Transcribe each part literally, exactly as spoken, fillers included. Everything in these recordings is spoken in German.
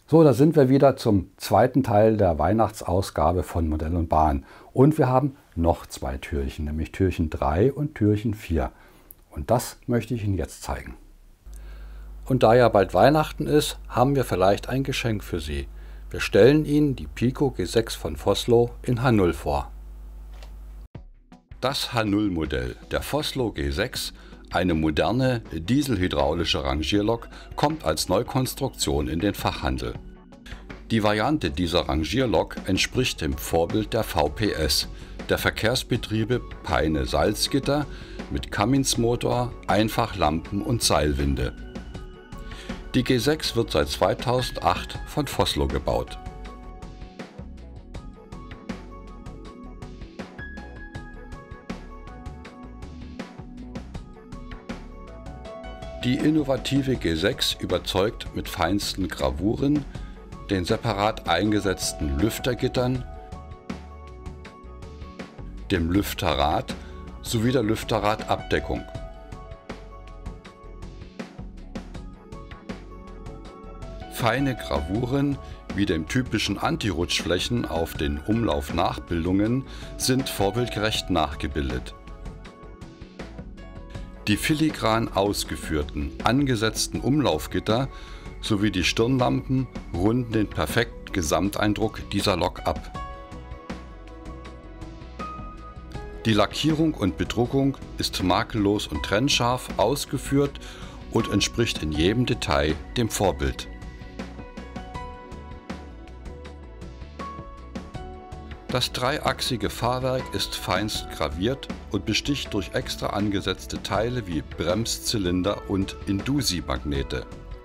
So, da sind wir wieder zum zweiten Teil der Weihnachtsausgabe von Modell und Bahn. Und wir haben noch zwei Türchen, nämlich Türchen drei und Türchen vier. Und das möchte ich Ihnen jetzt zeigen. Und da ja bald Weihnachten ist, haben wir vielleicht ein Geschenk für Sie. Wir stellen Ihnen die Pico G sechs von Vossloh in H null vor. Das H null Modell der Vossloh G sechs, eine moderne dieselhydraulische Rangierlok, kommt als Neukonstruktion in den Fachhandel. Die Variante dieser Rangierlok entspricht dem Vorbild der V P S, der Verkehrsbetriebe Peine-Salzgitter mit Cummins-Motor, Einfachlampen und Seilwinde. Die G sechs wird seit zweitausendacht von Vossloh gebaut. Die innovative G sechs überzeugt mit feinsten Gravuren, den separat eingesetzten Lüftergittern, dem Lüfterrad sowie der Lüfterradabdeckung. Feine Gravuren wie den typischen Anti-Rutschflächen auf den Umlaufnachbildungen sind vorbildgerecht nachgebildet. Die filigran ausgeführten, angesetzten Umlaufgitter sowie die Stirnlampen runden den perfekten Gesamteindruck dieser Lok ab. Die Lackierung und Bedruckung ist makellos und trennscharf ausgeführt und entspricht in jedem Detail dem Vorbild. Das dreiachsige Fahrwerk ist feinst graviert und besticht durch extra angesetzte Teile wie Bremszylinder und Indusi-Magnete.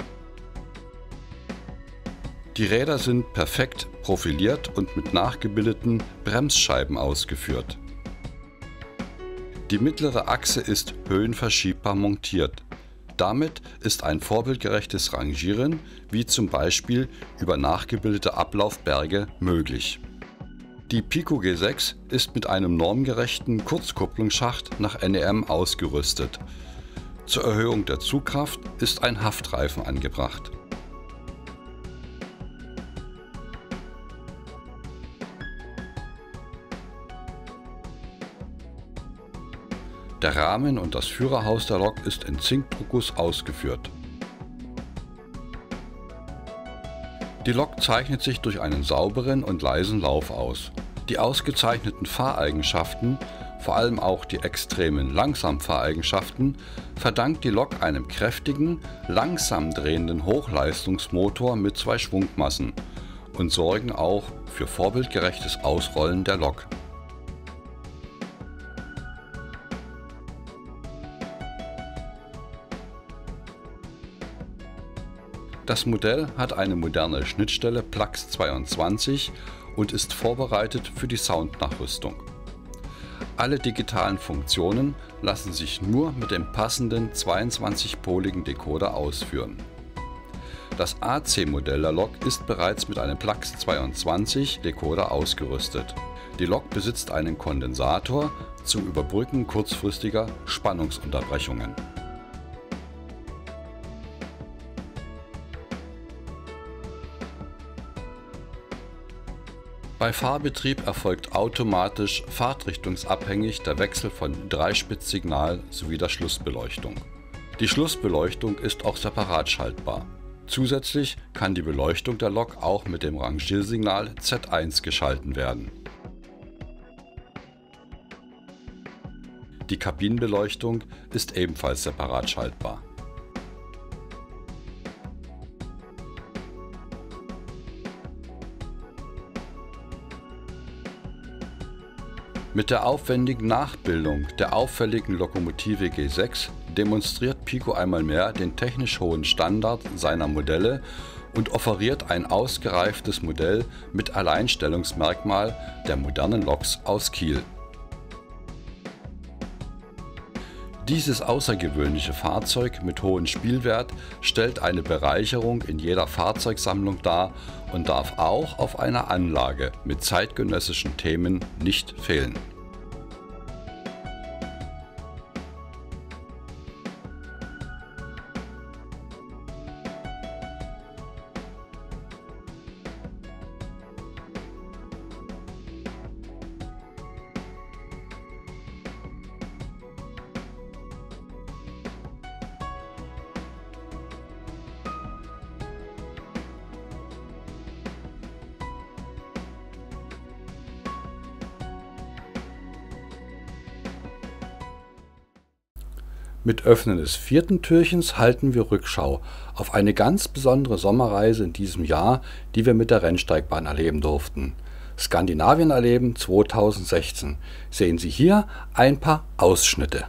Die Räder sind perfekt profiliert und mit nachgebildeten Bremsscheiben ausgeführt. Die mittlere Achse ist höhenverschiebbar montiert. Damit ist ein vorbildgerechtes Rangieren, wie zum Beispiel über nachgebildete Ablaufberge, möglich. Die Pico G sechs ist mit einem normgerechten Kurzkupplungsschacht nach N E M ausgerüstet. Zur Erhöhung der Zugkraft ist ein Haftreifen angebracht. Der Rahmen und das Führerhaus der Lok ist in Zinkdruckguss ausgeführt. Die Lok zeichnet sich durch einen sauberen und leisen Lauf aus. Die ausgezeichneten Fahreigenschaften, vor allem auch die extremen Langsamfahreigenschaften, verdankt die Lok einem kräftigen, langsam drehenden Hochleistungsmotor mit zwei Schwungmassen und sorgen auch für vorbildgerechtes Ausrollen der Lok. Das Modell hat eine moderne Schnittstelle Plax zweiundzwanzig und ist vorbereitet für die Soundnachrüstung. Alle digitalen Funktionen lassen sich nur mit dem passenden zweiundzwanzigpoligen Decoder ausführen. Das A C-Modell der Lok ist bereits mit einem Plax zweiundzwanzig Decoder ausgerüstet. Die Lok besitzt einen Kondensator zum Überbrücken kurzfristiger Spannungsunterbrechungen. Bei Fahrbetrieb erfolgt automatisch fahrtrichtungsabhängig der Wechsel von Dreispitzsignal sowie der Schlussbeleuchtung. Die Schlussbeleuchtung ist auch separat schaltbar. Zusätzlich kann die Beleuchtung der Lok auch mit dem Rangiersignal Z eins geschalten werden. Die Kabinenbeleuchtung ist ebenfalls separat schaltbar. Mit der aufwendigen Nachbildung der auffälligen Lokomotive G sechs demonstriert Pico einmal mehr den technisch hohen Standard seiner Modelle und offeriert ein ausgereiftes Modell mit Alleinstellungsmerkmal der modernen Loks aus Kiel. Dieses außergewöhnliche Fahrzeug mit hohem Spielwert stellt eine Bereicherung in jeder Fahrzeugsammlung dar und darf auch auf einer Anlage mit zeitgenössischen Themen nicht fehlen. Mit Öffnen des vierten Türchens halten wir Rückschau auf eine ganz besondere Sommerreise in diesem Jahr, die wir mit der Rennsteigbahn erleben durften. Skandinavien erleben zweitausendsechzehn. Sehen Sie hier ein paar Ausschnitte.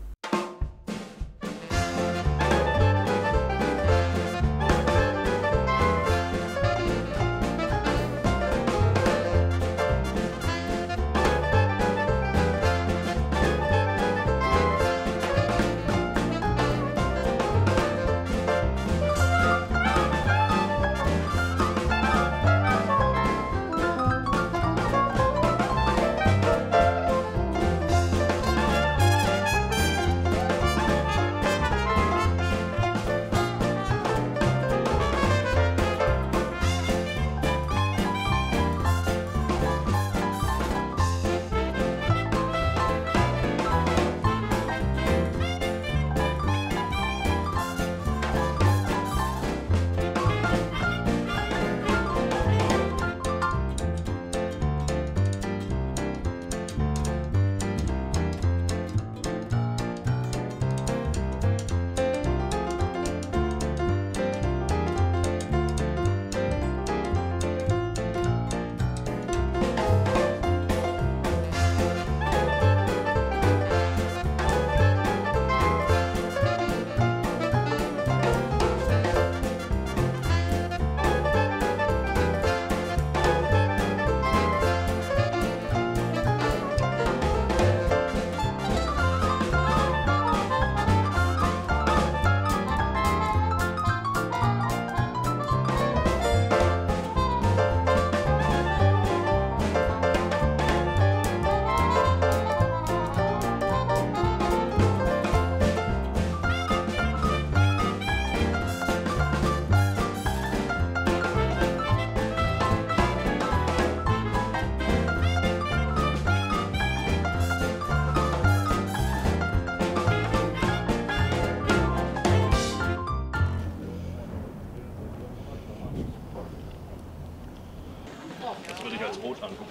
Das würde ich als rot angucken.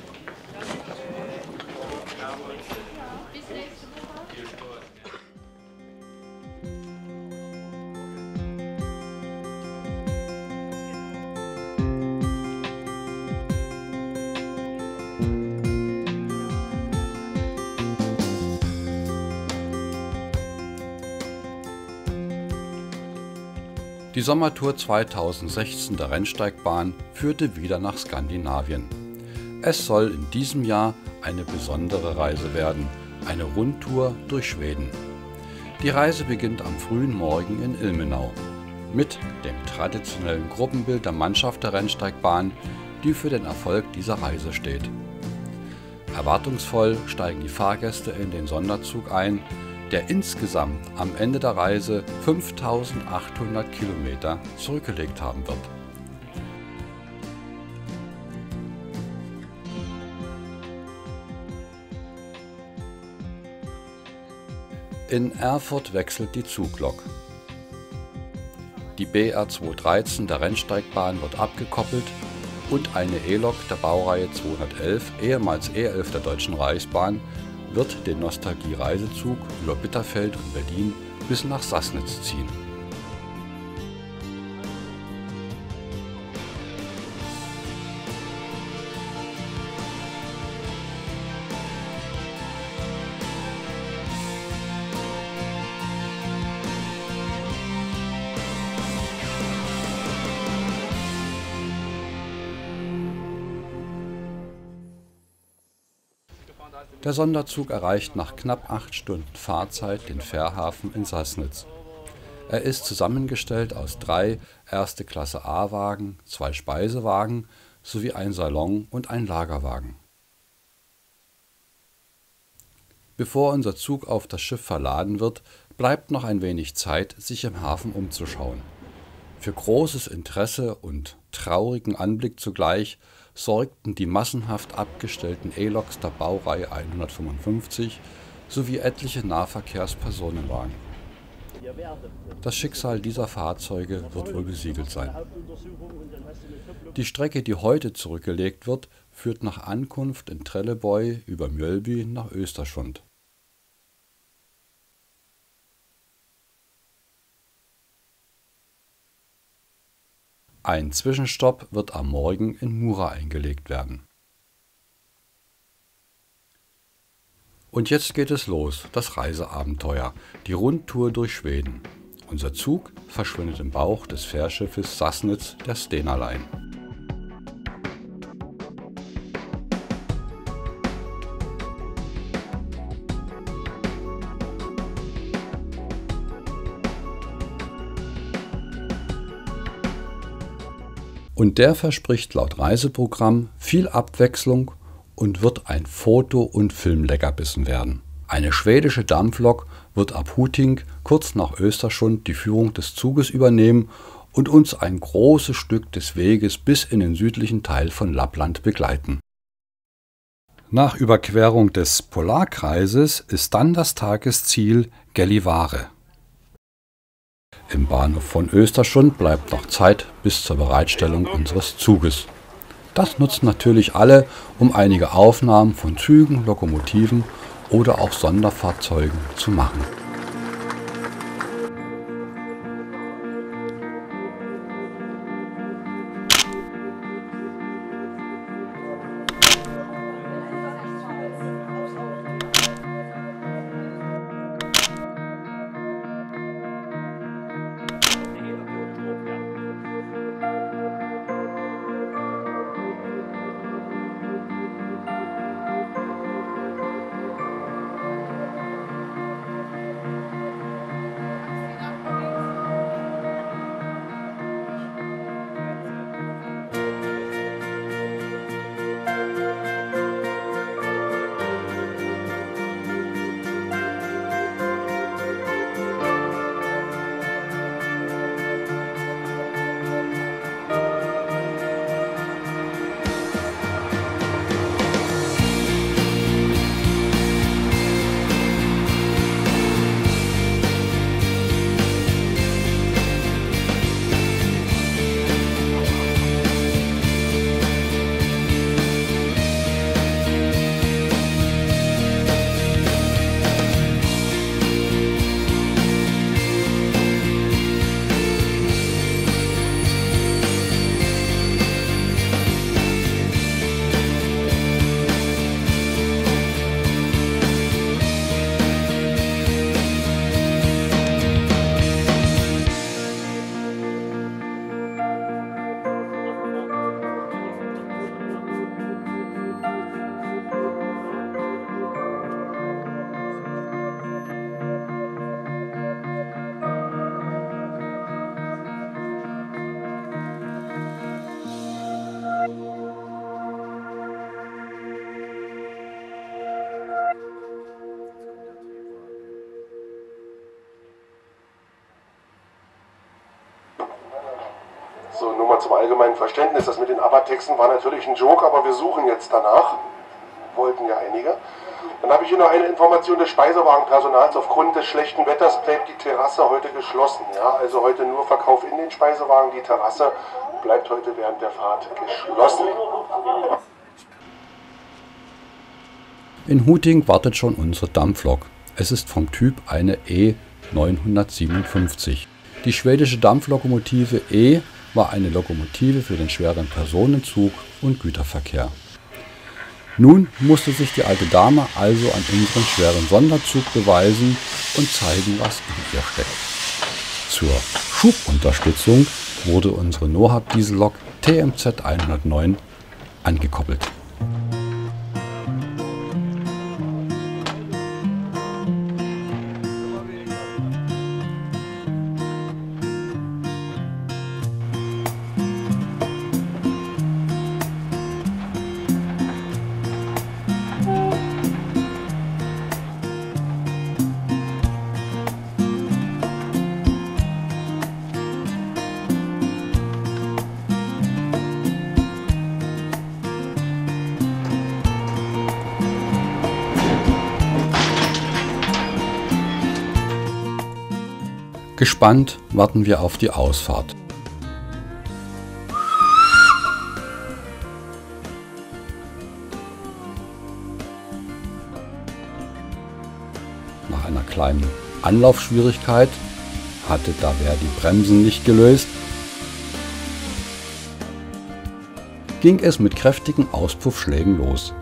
Die Sommertour zweitausendsechzehn der Rennsteigbahn führte wieder nach Skandinavien. Es soll in diesem Jahr eine besondere Reise werden, eine Rundtour durch Schweden. Die Reise beginnt am frühen Morgen in Ilmenau mit dem traditionellen Gruppenbild der Mannschaft der Rennsteigbahn, die für den Erfolg dieser Reise steht. Erwartungsvoll steigen die Fahrgäste in den Sonderzug ein, der insgesamt am Ende der Reise fünftausendachthundert Kilometer zurückgelegt haben wird. In Erfurt wechselt die Zuglok. Die B R zweihundertdreizehn der Rennsteigbahn wird abgekoppelt und eine E-Lok der Baureihe zweihundertelf, ehemals E elf der Deutschen Reichsbahn, wird den Nostalgie-Reisezug über Bitterfeld und Berlin bis nach Sassnitz ziehen. Der Sonderzug erreicht nach knapp acht Stunden Fahrzeit den Fährhafen in Sassnitz. Er ist zusammengestellt aus drei erste Klasse A-Wagen, zwei Speisewagen sowie ein Salon und ein Lagerwagen. Bevor unser Zug auf das Schiff verladen wird, bleibt noch ein wenig Zeit, sich im Hafen umzuschauen. Für großes Interesse und traurigen Anblick zugleich sorgten die massenhaft abgestellten E-Loks der Baureihe hundertfünfundfünfzig sowie etliche Nahverkehrspersonenwagen. Das Schicksal dieser Fahrzeuge wird wohl besiegelt sein. Die Strecke, die heute zurückgelegt wird, führt nach Ankunft in Trelleborg über Mjölby nach Östersund. Ein Zwischenstopp wird am Morgen in Mura eingelegt werden. Und jetzt geht es los, das Reiseabenteuer, die Rundtour durch Schweden. Unser Zug verschwindet im Bauch des Fährschiffes Sassnitz der Stena Line. Und der verspricht laut Reiseprogramm viel Abwechslung und wird ein Foto- und Filmleckerbissen werden. Eine schwedische Dampflok wird ab Huting kurz nach Östersund die Führung des Zuges übernehmen und uns ein großes Stück des Weges bis in den südlichen Teil von Lappland begleiten. Nach Überquerung des Polarkreises ist dann das Tagesziel Gällivare. Im Bahnhof von Östersund bleibt noch Zeit bis zur Bereitstellung unseres Zuges. Das nutzen natürlich alle, um einige Aufnahmen von Zügen, Lokomotiven oder auch Sonderfahrzeugen zu machen. So, nur mal zum allgemeinen Verständnis, das mit den ABBA-Texten war natürlich ein Joke, aber wir suchen jetzt danach. Wollten ja einige. Dann habe ich hier noch eine Information des Speisewagenpersonals. Aufgrund des schlechten Wetters bleibt die Terrasse heute geschlossen. Ja, also heute nur Verkauf in den Speisewagen. Die Terrasse bleibt heute während der Fahrt geschlossen. In Huting wartet schon unsere Dampflok. Es ist vom Typ eine E neunhundertsiebenundfünfzig. Die schwedische Dampflokomotive E war eine Lokomotive für den schweren Personenzug und Güterverkehr. Nun musste sich die alte Dame also an unserem schweren Sonderzug beweisen und zeigen, was in ihr steckt. Zur Schubunterstützung wurde unsere Nohab-Diesellok T M Z hundertneun angekoppelt. Gespannt warten wir auf die Ausfahrt. Nach einer kleinen Anlaufschwierigkeit hatte da wer die Bremsen nicht gelöst, ging es mit kräftigen Auspuffschlägen los.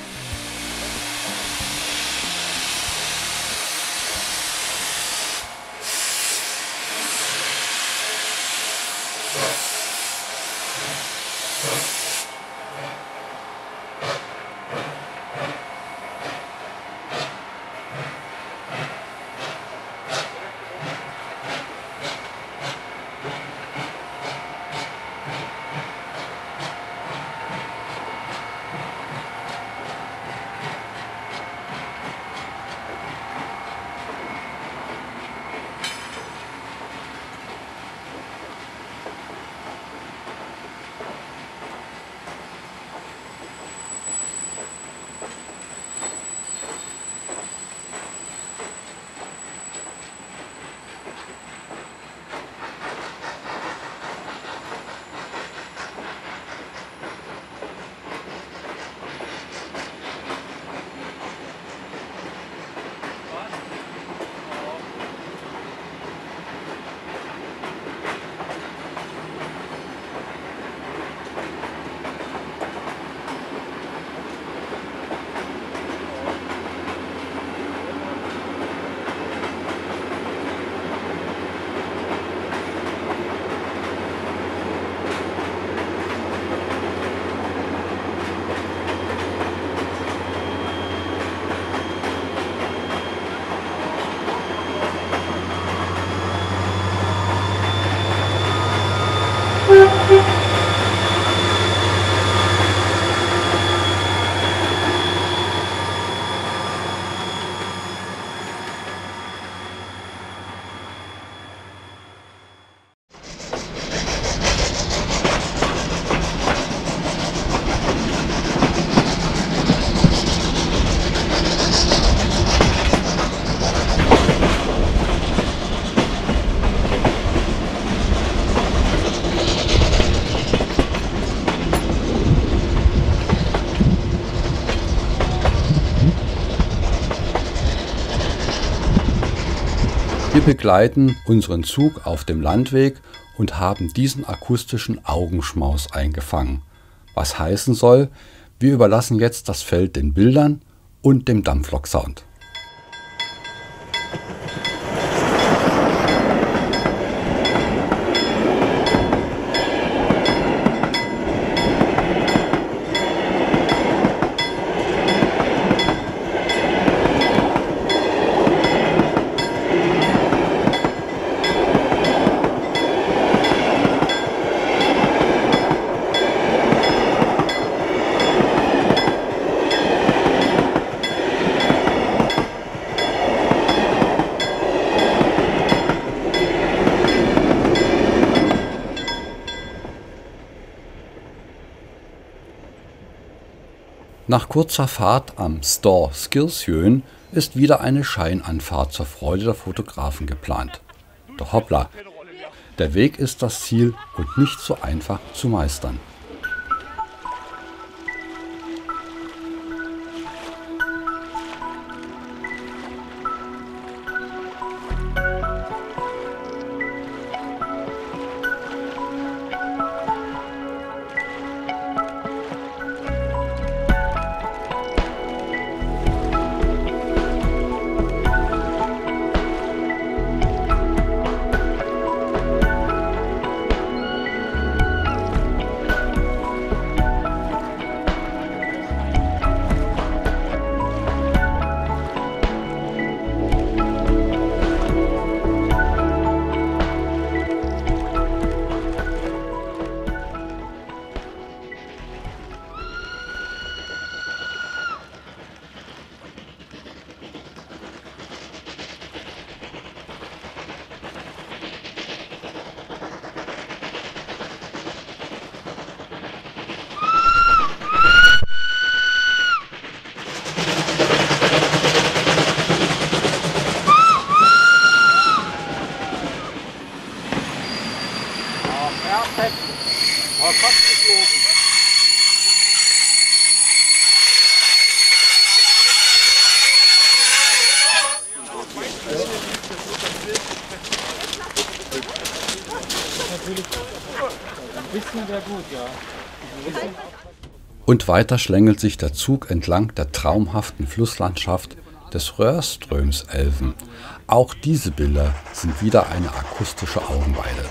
Wir begleiten unseren Zug auf dem Landweg und haben diesen akustischen Augenschmaus eingefangen. Was heißen soll, wir überlassen jetzt das Feld den Bildern und dem Dampflok-Sound. Nach kurzer Fahrt am Store Skilsjön ist wieder eine Scheinanfahrt zur Freude der Fotografen geplant. Doch hoppla, der Weg ist das Ziel und nicht so einfach zu meistern. Ein bisschen wäre gut, ja. Und weiter schlängelt sich der Zug entlang der traumhaften Flusslandschaft des Rörströmselven. Auch diese Bilder sind wieder eine akustische Augenweide.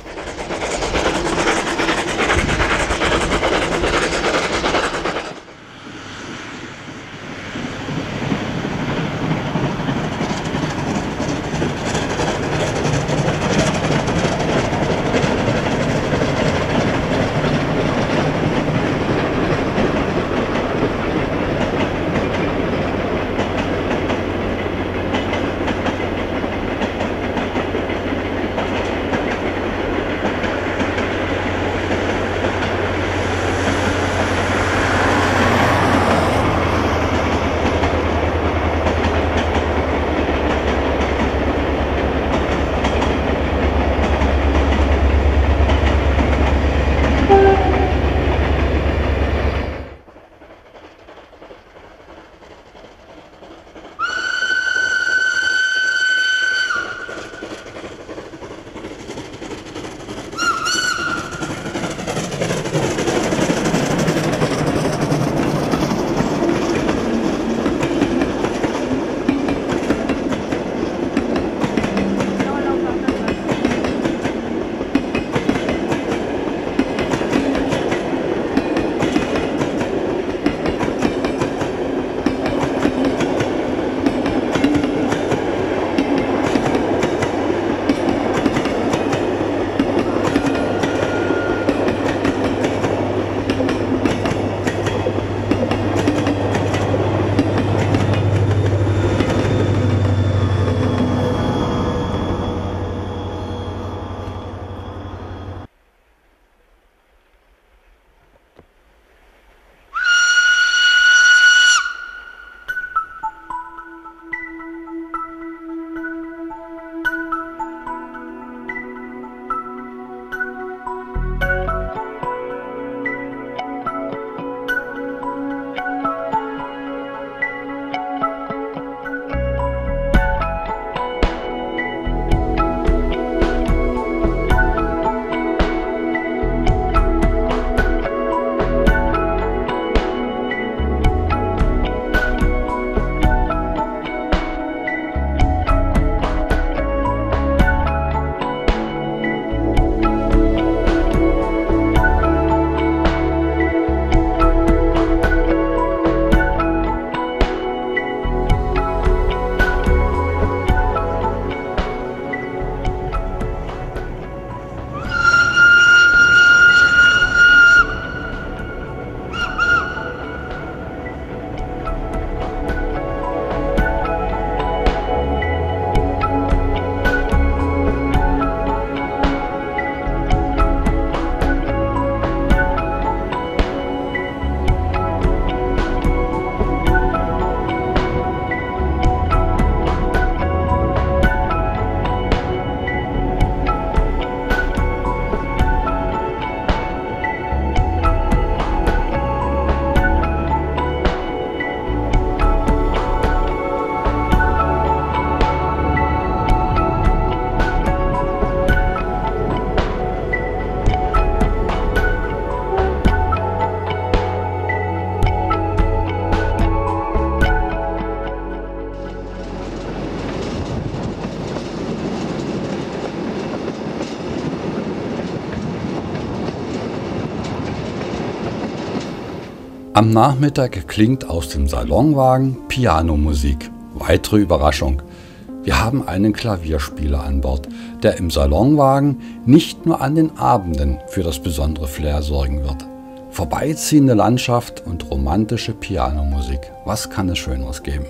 Am Nachmittag klingt aus dem Salonwagen Pianomusik. Weitere Überraschung: Wir haben einen Klavierspieler an Bord, der im Salonwagen nicht nur an den Abenden für das besondere Flair sorgen wird. Vorbeiziehende Landschaft und romantische Pianomusik. Was kann es Schöneres geben?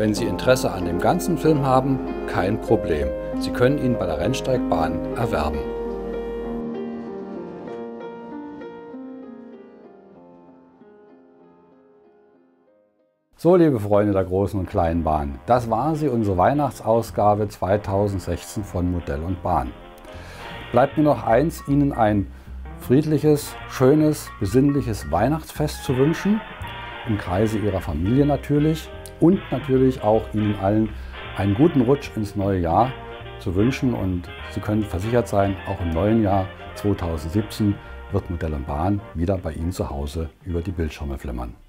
Wenn Sie Interesse an dem ganzen Film haben, kein Problem. Sie können ihn bei der Rennsteigbahn erwerben. So, liebe Freunde der großen und kleinen Bahn, das war sie, unsere Weihnachtsausgabe zweitausendsechzehn von Modell und Bahn. Bleibt mir noch eins, Ihnen ein friedliches, schönes, besinnliches Weihnachtsfest zu wünschen, im Kreise Ihrer Familie natürlich, und natürlich auch Ihnen allen einen guten Rutsch ins neue Jahr zu wünschen. Und Sie können versichert sein, auch im neuen Jahr zweitausendsiebzehn wird Modell und Bahn wieder bei Ihnen zu Hause über die Bildschirme flimmern.